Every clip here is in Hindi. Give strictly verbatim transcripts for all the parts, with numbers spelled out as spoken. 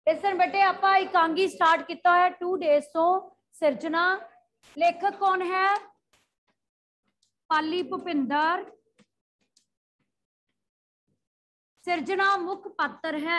लिसन बेटे आपां एकांगी स्टार्ट किया है टू डेज तो सिरजना। लेखक कौन है? पाली भुपिंदर। सिरजना मुख पात्र है।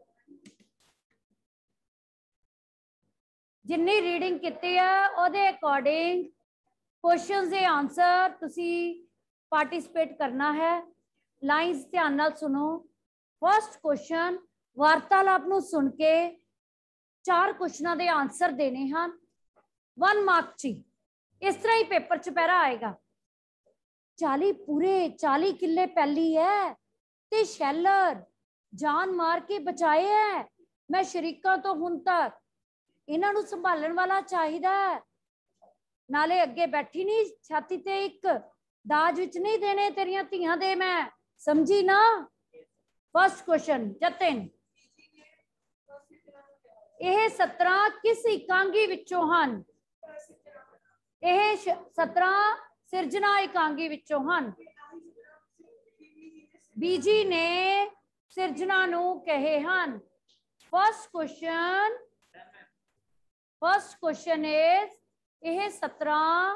जिन्नी रीडिंग की है ओदे अकॉर्डिंग क्वेश्चन के आंसर तुसी पार्टिसिपेट करना है। लाइन्स ध्यान नाल सुनो। फर्स्ट क्वेश्चन वार्तालाप नूं सुन के चार क्वेश्चनों के आंसर देने हैं वन मार्क ची। इस तरह ही पेपर च पैरा आएगा। चाली पूरे चाली किले पहली है ते शैलर जान मार के बचाए है। मैं शरीका तो हुण तक इन्हां नूं संभालण वाला चाहिदा है। नाले अगे बैठी नहीं छाती ते एक दाज विच नहीं देने तेरियां धीआं दे। मैं समझी ना। फर्स्ट क्वेश्चन जतिन यह सत्रह किस एकांगी विचों हन? यह सत्रह सिरजना एकांगी विचों हन। बीजी ने सिरजना नूं कहे हन। First question first question is यह सत्रह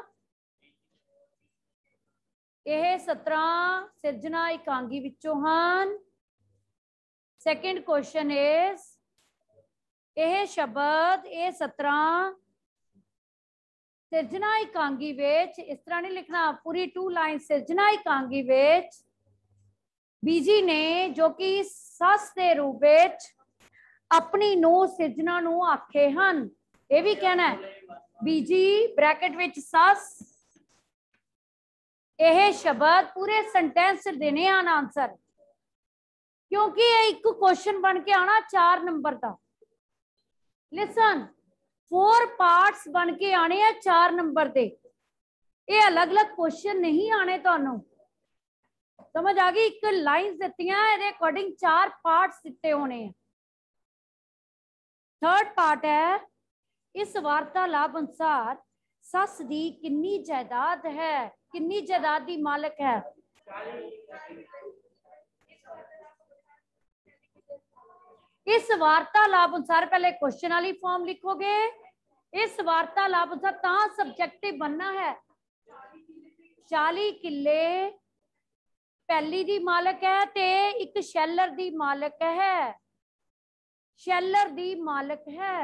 यह सत्रह सिरजना एकांगी विचों हन। सेकंड क्वेश्चन इज यह शब्द यह सत्रह सिरजना एकांगी विच इस तरह नहीं लिखना पूरी टू लाइन। सिरजना एकांगी विच बीजी ने जो कि सस के रूप विच अपनी नूं सिरजना नूं आखे हन। यह भी कहना है बीजी ब्रैकेट विच सस। यह शब्द पूरे सेंटेंस देने आन आंसर क्योंकि एक क्वेश्चन बन के आना चार नंबर का। लिसन फोर पार्ट्स बन के आने हैं चार नंबर दे। ये अलग अलग क्वेश्चन नहीं आने। तुहानू समझ आ गई? एक लाइन दी अकॉर्डिंग चार पार्ट्स दिते होने हैं। थर्ड पार्ट है इस वार्तालाप अनुसार सस दी किन्नी जायदाद है? किन्नी जायदाद दी मालिक है? इस वार्तालाप अनुसार पहले क्वेश्चन वाली फॉर्म लिखोगे। इस वार्तालाप अनुसार ता सब्जेक्टिव बनना है। चाली किले पहली दी मालिक है ते एक शैलर दी मालिक है। शैलर दी मालिक है।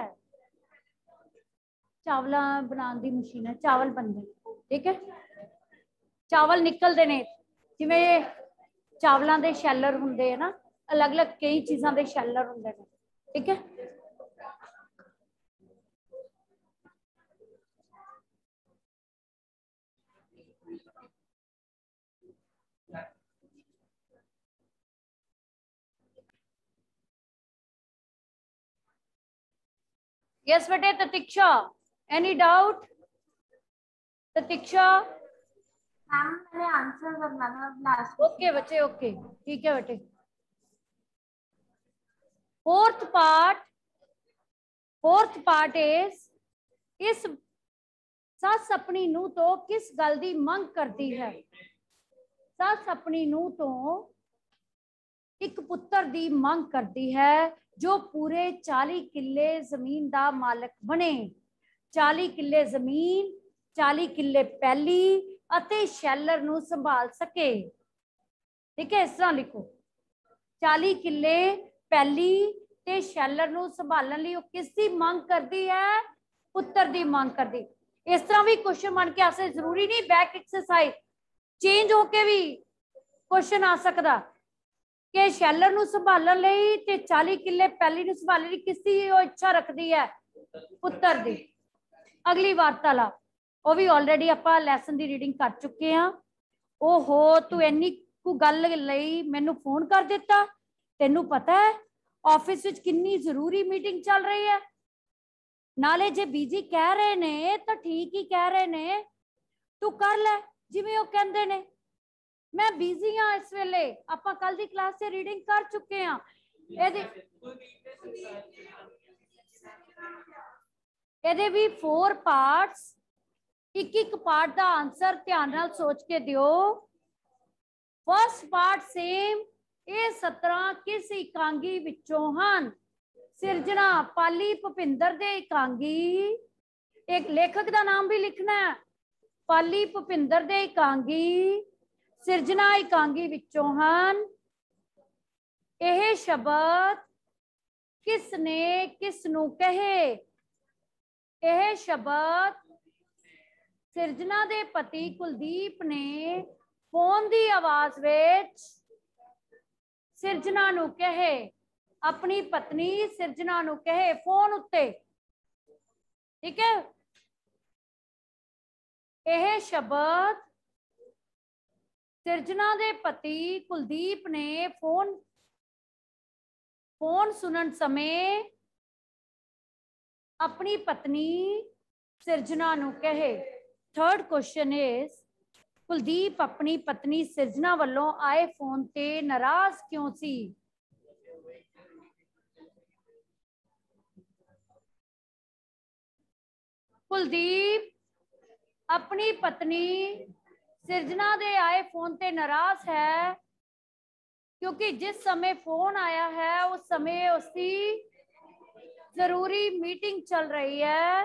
चावल बनाने दी मशीन है। चावल बनते ठीक है। चावल निकलते ने जिवें चावलों के शैलर होंगे है ना। अलग अलग कई चीज़ों के शैलर होंगे ने ठीक है। यस बेटे Titiksha any doubt? Titiksha ma'am मैंने आंसर करना था लास्ट। ओके बच्चे ओके ठीक है बेटे। Fourth part fourth part is इस सस अपनी नूं तो किस गल दी मंग करती है? सस अपनी नूं तो एक पुत्र दी मंग करती है जो पूरे चाली किले जमीन दा मालिक बने। चाली किले जमीन चाली किले पहली अते शैलर नूं संभाल सके। ठीक है इस तरह लिखो चाली किले पहली ते शैलर नूं संभालण लई किसदी मंग करती है? पुत्र दी मंग करती। इस तरह भी क्वेश्चन बन के आ सकते। जरूरी नहीं बैक एक्सरसाइज चेंज होके भी क्वेश्चन आ सकता कि शैलर नूं संभालण लई ते चाली किले पहली नूं संभालण लई किसदी इच्छा रखती है? पुत्र दी। अगली वार्तालाप वो भी ऑलरेडी आपां लैसन की रीडिंग कर चुके हैं। ओहो तू इन्नी को गल लई मैनू फोन कर दिता। तेनू पता है ऑफिस विच कितनी जरूरी मीटिंग चल रही है। नाले जे बीजी कह रहे ने तो ठीक ही कह रहे ने। तू कर ले जिवें वो कहंदे ने। मैं बिजी हाँ इस वेले। आपां कल दी क्लास से रीडिंग कर चुके हैं। ਇਹਦੇ भी फोर पार्ट्स एक एक पार्ट का आंसर ध्यान नाल सोच के दियो। फर्स्ट पार्ट सेम ये सत्रह किस एकांगी विचों हन? सिरजना पाली भुपिंदर दे एकांगी, एक लेखक का नाम भी लिखना है। पाली भुपिंदर दे एकांगी, सिरजना एकांगी विचों हन। यह शब्द किसने किसनू कहे? यह शब्द सिरजना दे पति कुलदीप ने फोन दी आवाज विच सिरजना नू कहे, अपनी पत्नी सिरजना नू कहे फोन उत्ते। ठीक है, यह शब्द सिरजना दे पति कुलदीप ने फोन फोन सुनन समय अपनी पत्नी सिरजना नू कहे। थर्ड क्वेश्चन इज, कुलदीप अपनी पत्नी सिरजना वालों आए फोन ते नाराज क्यों सी? कुलदीप अपनी पत्नी सिरजना दे आए फोन ते नाराज है क्योंकि जिस समय फोन आया है उस समय उसकी जरूरी मीटिंग चल रही है,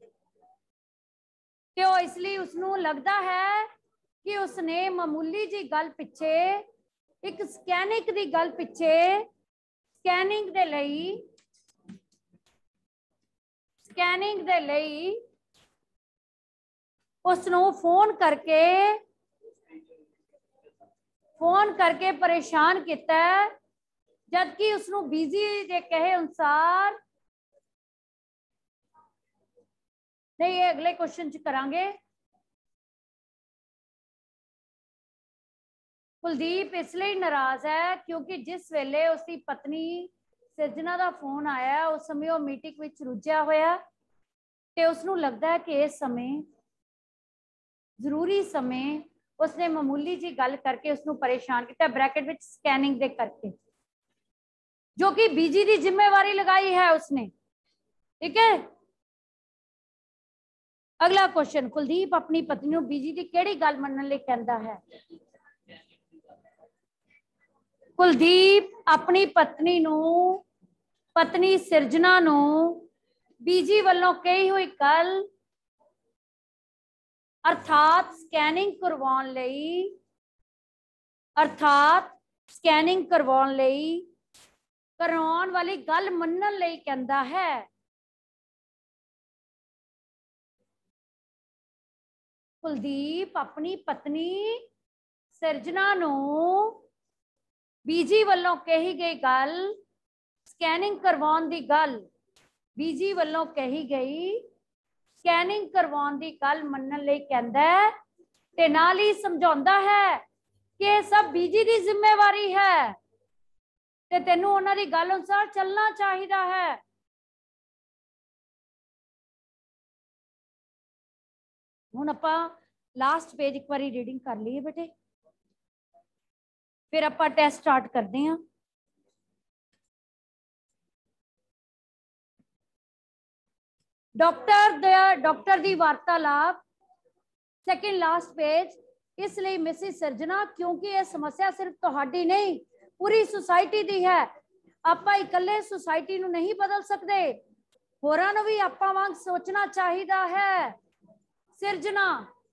क्यों इसलिए उसनू लगता है कि उसने मामूली जी गल पिछे एक स्कैनिंग दी गल पिछे स्कैनिंग दे लई स्कैनिंग दे लई उसनू फोन करके फोन करके परेशान किया, जबकि उसनू बिजी जे कहे अनुसार नहीं। ये अगले क्वेश्चन च करांगे। कुलदीप इसलिए नाराज है क्योंकि जिस वेले उसकी पत्नी सिरजना का फोन आया उस समय वो मीटिंग विच रुझिया होया ते उसनू लगता है कि इस समय जरूरी समय उसने मामूली जी गल करके उसनू परेशान किया, ब्रैकेट विच स्कैनिंग दे करके, जो कि बीजी की जिम्मेवारी लगाई है उसने। ठीक है, अगला क्वेश्चन, कुलदीप अपनी पत्नी नू बीजी की केड़ी गल मनन लई कहंदा है? कुलदीप अपनी पत्नी नू पत्नी सिरजना नू बीजी वालों कही हुई गल अर्थात स्कैनिंग करवाउण लई अर्थात स्कैनिंग करवाउण लई करवाउण वाली गल मनन लई कहंदा है। कुलदीप अपनी पत्नी सिरजना नू बीजी वालों कही गई गल स्कैनिंग करवाउण दी गल बीजी वालों कही गई स्कैनिंग करवाउण दी गल मनन लई कहंदा है ते नाल ही समझाउंदा है कि सब बीजी दी जिम्मेवारी है ते तैनू उन्हां दी गल अनुसार चलना चाहिदा है। हुण आपां लास्ट पेज एक बारी रीडिंग कर लीए बेटे, फिर आपां टेस्ट स्टार्ट करते हैं। डॉक्टर डॉक्टर दी वार्तालाप सेकंड लास्ट पेज। इसलिए मिसिस सिरजना क्योंकि यह समस्या सिर्फ तुहाडी नहीं पूरी सोसाइटी दी है, आपां इकल्ले सोसाइटी नू नहीं बदल सकते, होरां नू भी आपां वांग सोचना चाहिदा है। सिरजना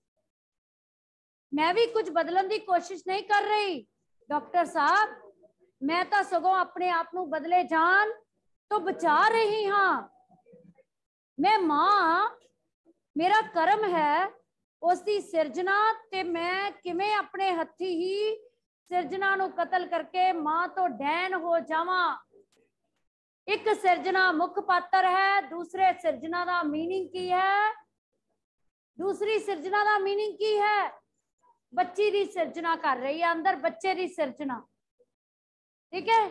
मैं भी कुछ बदलन की कोशिश नहीं कर रही डॉक्टर साहब, मैं तो सगों अपने आप नू बदले जान तो बचा रही हाँ। मैं मां, मेरा कर्म है उसकी सिरजना ते मैं किवें अपने हथी ही सिरजना नू कतल करके मां तो डैन हो जावां। एक सिरजना मुख पात्र है, दूसरे सिरजना का मीनिंग की है दूसरी सिरजना का मीनिंग की है बच्ची की सिरजना कर रही है, अंदर बच्चे की सिरजना। ठीक है,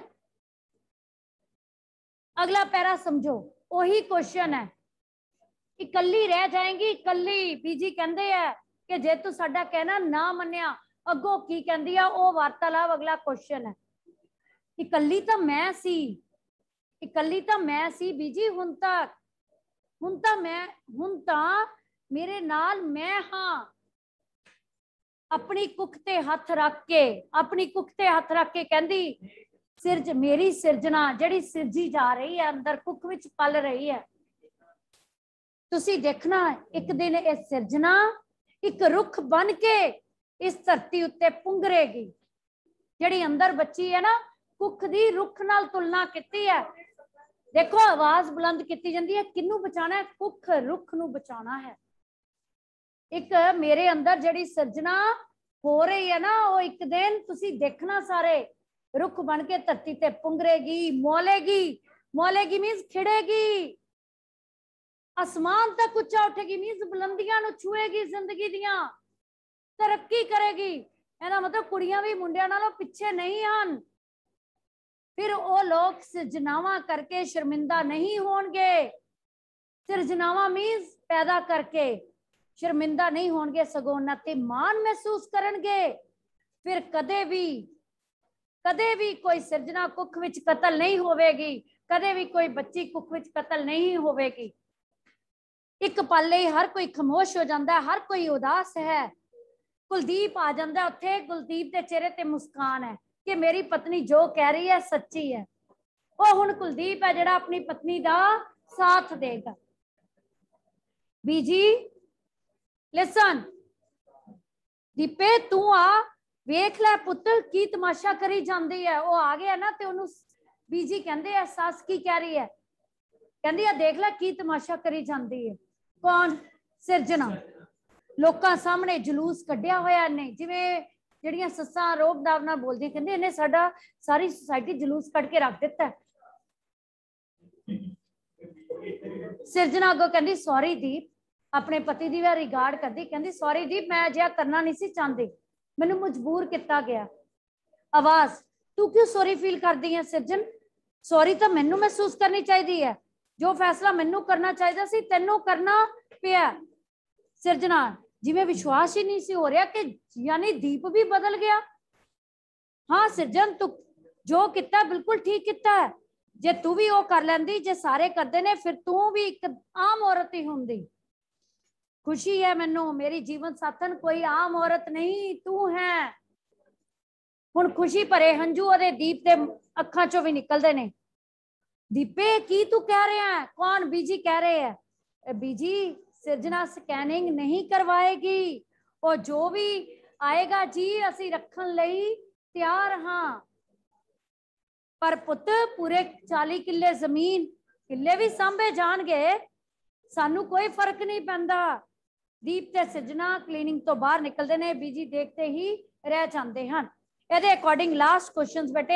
अगला पैरा समझो, वही क्वेश्चन है, इकल्ली रह जाएंगी इकल्ली। बीजी कहंदे है कि जे तू साडा कहना ना मन्निया अगों की कहंदी है वो वार्तालाप। अगला क्वेश्चन है, इकल्ली तो मैं सी इकल्ली तो मैं सी बीजी, हुण तक हुण तां मैं हुण तां मेरे नाल मैं हाँ। अपनी कुख ते हथ रख के अपनी कुख ते हथ रख के कहंदी सिरज मेरी सिरजना जिहड़ी सिरजी जा रही है अंदर कुख विच पल रही है। तुसी देखना एक दिन ये सिरजना एक रुख बन के इस धरती उत्ते पुंगरेगी। जिहड़ी अंदर बच्ची है ना कुख दी रुख नाल तुलना कीती है। देखो आवाज बुलंद की जाती है, किनू बचाना है? कुख रुख नू बचाना है। एक मेरे अंदर जिहड़ी सिरजना हो रही है ना वो एक दिन तुसी देखना सारे रुख बन के धरती ते पुंगरेगी, मोलेगी। मोलेगी मीन्स खिड़ेगी, आसमान तक उच्चा उठेगी मीन्स बुलंदियां नू छुएगी, जिंदगी दियां तरक्की करेगी। ਇਹਦਾ मतलब कुड़ियां भी मुंडियां नालों पिछे नहीं हन। फिर वो लोग सिरजनावा करके शर्मिंदा नहीं होंगे। सिरजनावा मीन्स पैदा करके शर्मिंदा नहीं होंगे, सगों उन्हां ते मान महसूस करनगे। फिर कदे भी कदे भी कोई सिरजना कुख विच कतल नहीं होवेगी, कदे भी कोई बच्ची कुख विच कतल नहीं होवेगी। एक पल लई हर कोई खामोश हो जाता है, हर कोई उदास है। कुलदीप आ जाता उत्थे, कुलदीप के चेहरे ते मुस्कान है कि मेरी पत्नी जो कह रही है सच्ची है। वो हुण कुलदीप है जिहड़ा अपनी पत्नी का साथ देगा। बीजी लिसन, दीपे तू आ वेख लै पुत्र की तमाशा करी जाती है। वो आ गया ना ते उन्होंने बीजी कहते हैं सस की कह रही है, कहती है देख लै की तमाशा करी जाती है। कौन? सिरजना। लोकां सामने जुलूस कढ़िया होया ने, जिवें जिहड़ियां सस्सां रोब दाब नाल बोलदियां, कहंदे इहने साडा सारी सोसाइटी जुलूस कढ़ के रख दिता है। सिरजना अगों कहंदी सॉरी दीप, अपने पति दी वे रिगार्ड करदी, कहंदी सॉरी दीप मैं अजिहा करना नहीं सी चाहती, मैनू मजबूर किया गया। आवाज तू क्यों सॉरी फील करदी है सिरजन? सॉरी तो मैनू महसूस करनी चाहिए है, जो फैसला मैनू करना चाहिए सी तैनू करना पिया। सिरजना जिवें विश्वास ही नहीं सी हो रहा कि यानी दीप भी बदल गया। हाँ सिरजन तू जो किया बिल्कुल ठीक किया है, जे तू भी वो कर लैंदी, जे सारे करते ने फिर तू भी एक आम औरत ही होंदी। खुशी है मैनू मेरी जीवन साथन कोई आम औरत नहीं तू है। हुण खुशी भरे हंझू ओदे दीप दे अखां चों भी निकलदे ने। दीपे की तू कह रहा है? कौन? बीजी कह रहे हैं। बीजी सिरजना स्कैनिंग नहीं करवाएगी, और जो भी आएगा जी असी रखन लई तैयार हाँ, पर पुत पूरे चाली किले जमीन किले भी सांभे जाणगे, सानू कोई फर्क नहीं पैंदा। दीप ते सिरजना क्लीनिंग तो बाहर निकलते हैं, बीजी देखते ही रह जाते हैं। ਇਹਦੇ अकॉर्डिंग लास्ट क्वेश्चंस बेटे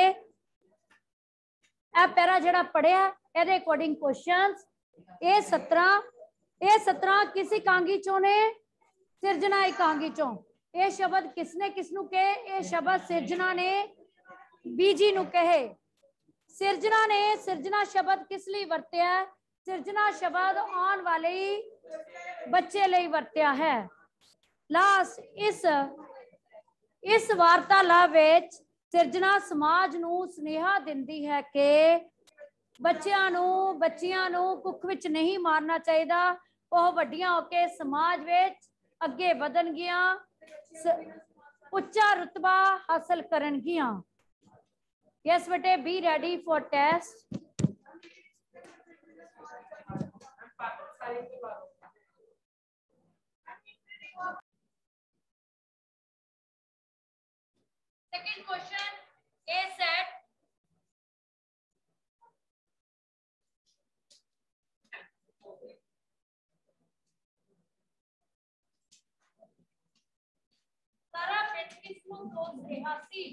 ए पैरा जड़ा पढ़िया ਇਹਦੇ अकॉर्डिंग क्वेश्चंस ए सत्रह ए सत्रह किस एकांगी चों ने? सिरजना एकांगी चों। ये शब्द किसने किसनू कहे? ये शब्द सिरजना ने बीजी नू कहे। सिरजना ने सिरजना शब्द किस लिए वरत्या? सिरजना शब्द आने वाले बच्चे लिए वरत्या है। लास्ट इस इस वार्तालाप विच सिरजना समाज नू सुनेहा दिंदी है कि बच्चियां नू बच्चियां नू कुख विच नहीं मारना चाहिए, वह वड्डियां होके समाज विच अगे वधणगियां, उच्चा रुतबा हासिल करनगियां। यस बेटे be ready for test. Second question, A said सारा पेट किसको दोस्त रहा सी?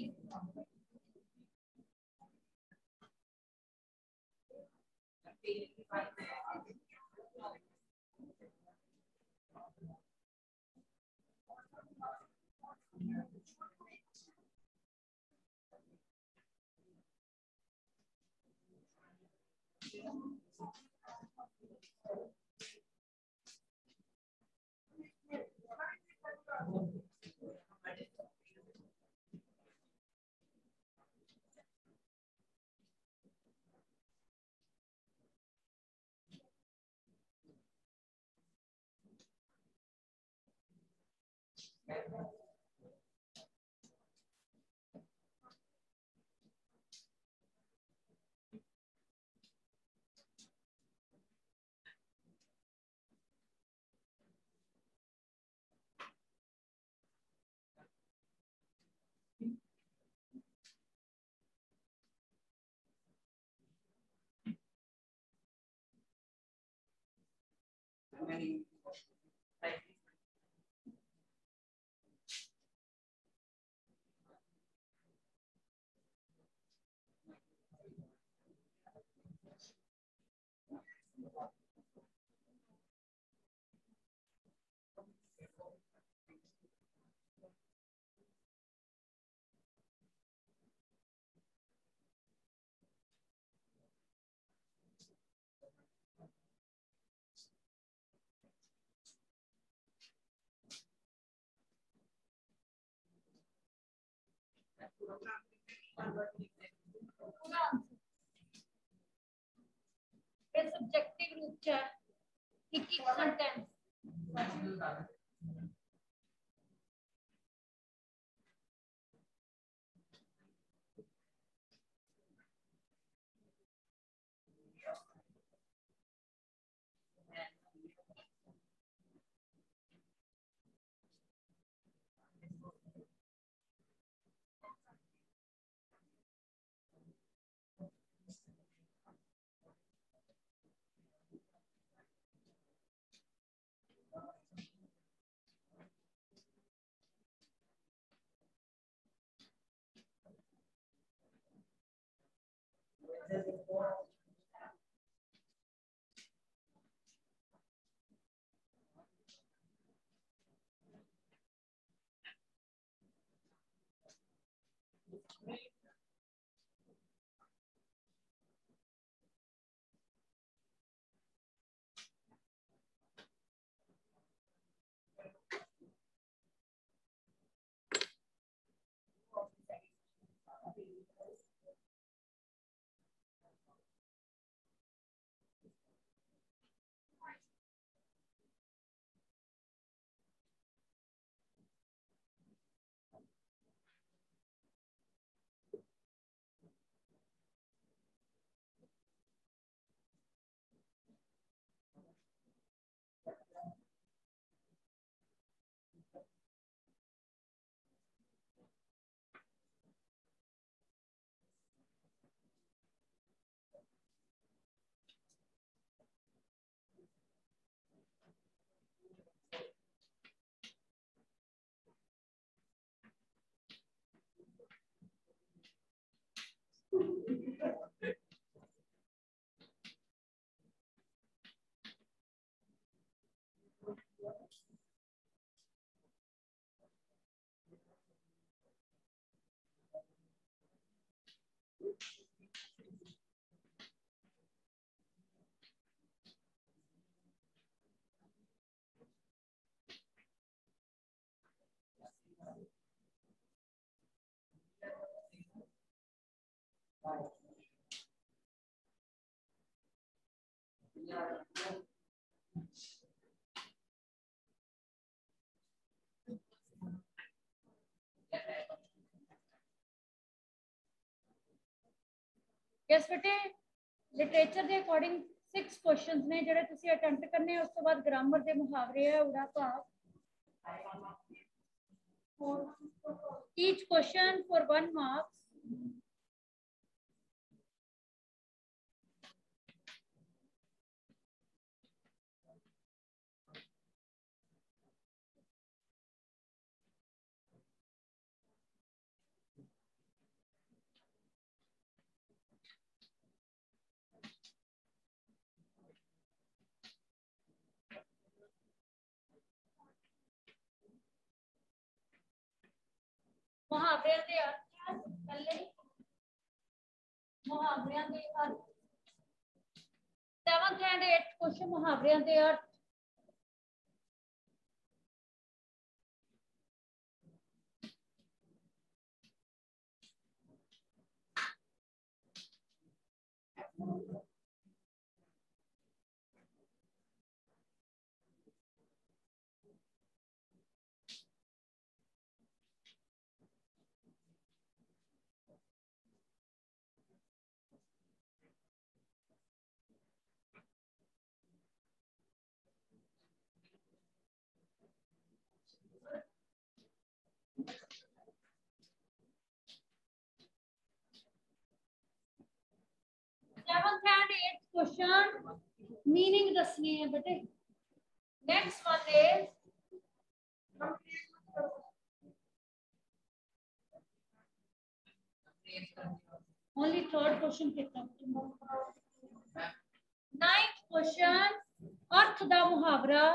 सब्जेक्टिव रूप च एक एक सेंटेंस यस बेटे लिटरेचर के अकॉर्डिंग सिक्स क्वेश्चंस ने जेडे तुसी अटेम्प्ट करने उस तो बाद ग्रामर के मुहावरे है उड़ा भाव each question for one marks मुहावरियां दे अर्थ पहले मुहावरियां दे अर्थ सेवंथ एंड एट्थ क्वेश्चन मुहावरियां दे अर्थ seventh and eighth question meaning दसने हैं बेटे Next one is only third question pick up. Ninth question, अर्थ दा मुहावरा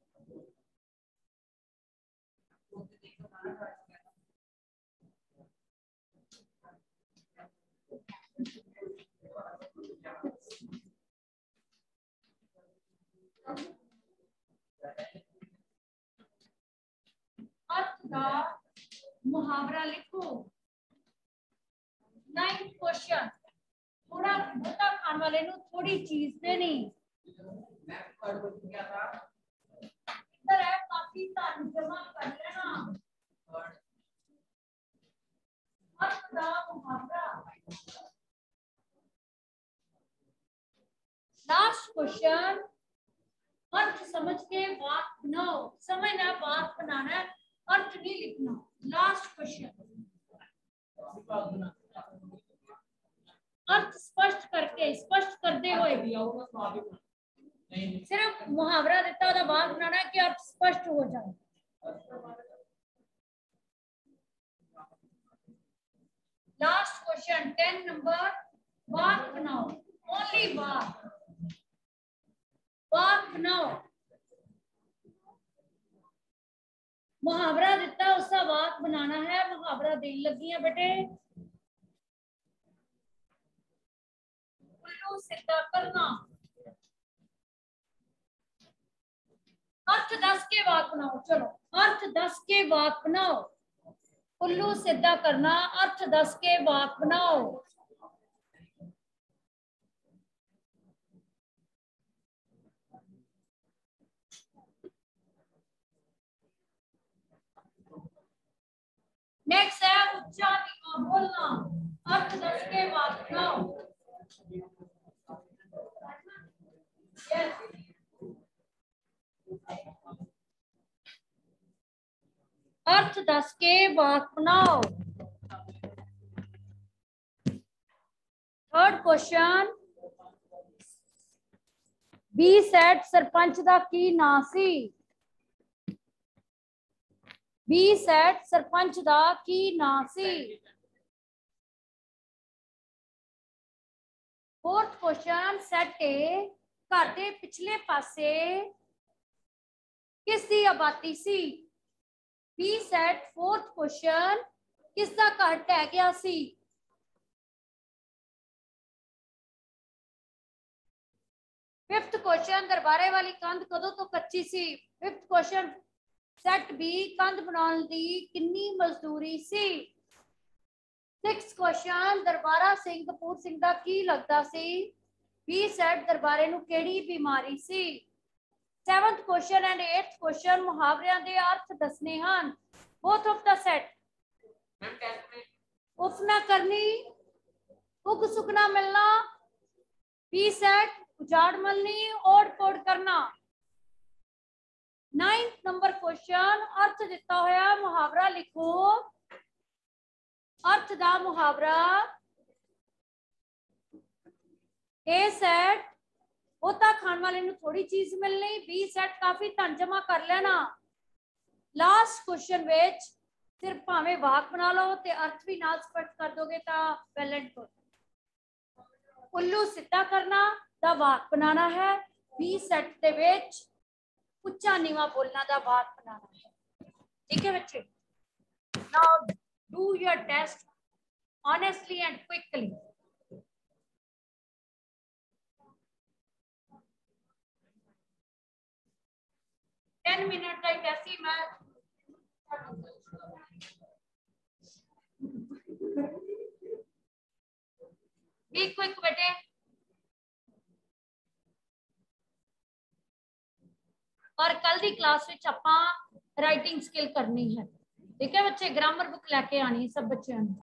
अर्थ दा मुहावरा लिखो। नाइन्थ क्वेश्चन, थोड़ा मोटा खाने वाले नु थोड़ी चीज देनी। इधर है काफी धन जमा कर लेना। अर्थ दा मुहावरा। लास्ट क्वेश्चन, अर्थ समझ के बात बनाओ। समझना बात बनाना, अर्थ नहीं लिखना। लास्ट क्वेश्चन, अर्थ स्पष्ट करके स्पष्ट करते हुए सिर्फ मुहावरा देता है, बात बनाना है कि अर्थ स्पष्ट हो जाए। लास्ट क्वेश्चन टेन नंबर, बात बनाओ। ओनली बात बात बनाओ। मुहावरा देता उसका बात बनाना है। मुहावरा देने लगी है बेटे। उल्लू सीधा करना। अर्थ दस के बाद बनाओ। चलो अर्थ दस के बाद बनाओ। उल्लू सीधा करना, अर्थ दस के बाद बनाओ। नेक्स्ट है ऊंचा नीवा बोलना। अर्थ दस के बाद बनाओ। अर्थ दस के बाद बनाओ। Third question, B set sarpanch दा की नाम सी। बी सेट सरपंच दा की नाम सी। फोर्थ क्वेश्चन, सेट ए घर दे पिछले पासे किस दी आबादी सी। बी सेट फोर्थ क्वेश्चन, किसदा घर ढह गया सी। फिफ्थ क्वेश्चन, दरबारे वाली कंध कदों तो कच्ची सी। फिफ्थ क्वेश्चन, सेट बी कंध बनाने दी कितनी मजदूरी सी। सिक्स क्वेश्चन, दरबारा सिंह कपूर सिंह दा की लगदा सी। बी सेट दरबारे नू केड़ी बीमारी सी। Seventh question and eighth question, मुहावरियां दे अर्थ दसने हन। बोथ ऑफ द सेट, उफना करनी, उग सुकना मिलना। बी सेट उजाड़ मलनी, ओढ़ पोड़ करना। नाइन्थ नंबर क्वेश्चन, अर्थ दिता होया मुहावरा लिखो। अर्थ दा मुहावरा, ए सेट होता खान वाले नू थोड़ी चीज मिलनी। बी सेट काफी धन जमा कर लेना। लास्ट क्वेश्चन विच सिर्फ भावे वाक बना लो ते अर्थ भी नाल स्पष्ट कर दोगे ता वेल एंड गुड। उल्लू सीधा करना दा वाक बनाना है। बी सेट दे विच उच्चा नीवा बोलना दा वाक बनाना है। ठीक है बच्चे, now do your test honestly and quickly. Ten minute का एक ऐसी मैं बी क्विक बेटे। और कल दी क्लास विच आपां राइटिंग स्किल करनी है। ठीक है बच्चे, ग्रामर बुक लैके आनी सब बच्चों ने।